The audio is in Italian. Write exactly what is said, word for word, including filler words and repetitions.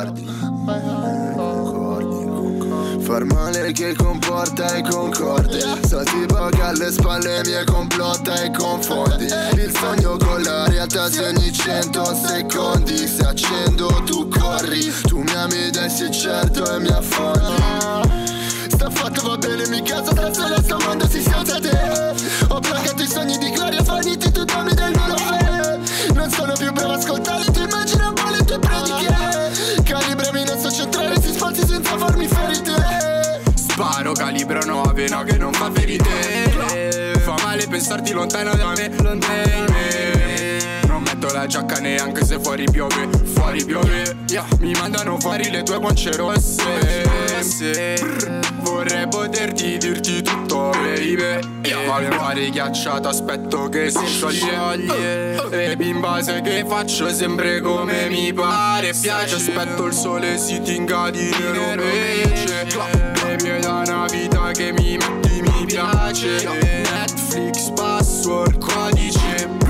concordi, concordi, concordi. Far male che comporta e concorde. So tipo che alle spalle mie complotta e confondi il sogno con la realtà, se ogni cento secondi se accendo tu corri. Tu mi ami ed sei certo e mi affondi. Sta fatto va bene, mi casa tra sole sto mondo si senza te. Ho placato i sogni di gloria finiti, tu dammi del loro fede. Non sono più bravo a ascoltare, tu immagini un po' le tue prediche. Calibrami non so centrare, si spalzi senza farmi ferite. Sparo calibro nove, no che non fa ferite. Fa male pensarti lontano da me, lontano da me. Non metto la giacca neanche se fuori piove, fuori piove, yeah. Mi mandano fuori le tue guance rosse. Brr. Vorrei poterti dirti tutto, baby, yeah. Ma per fare ghiacciato aspetto che si scioglie. uh, uh, uh. E bimba sai che faccio sempre come mi pare. Piace, aspetto il sole si tinga di nero invece. Baby è da una vita che mi metti mi piace. Netflix, password, codice.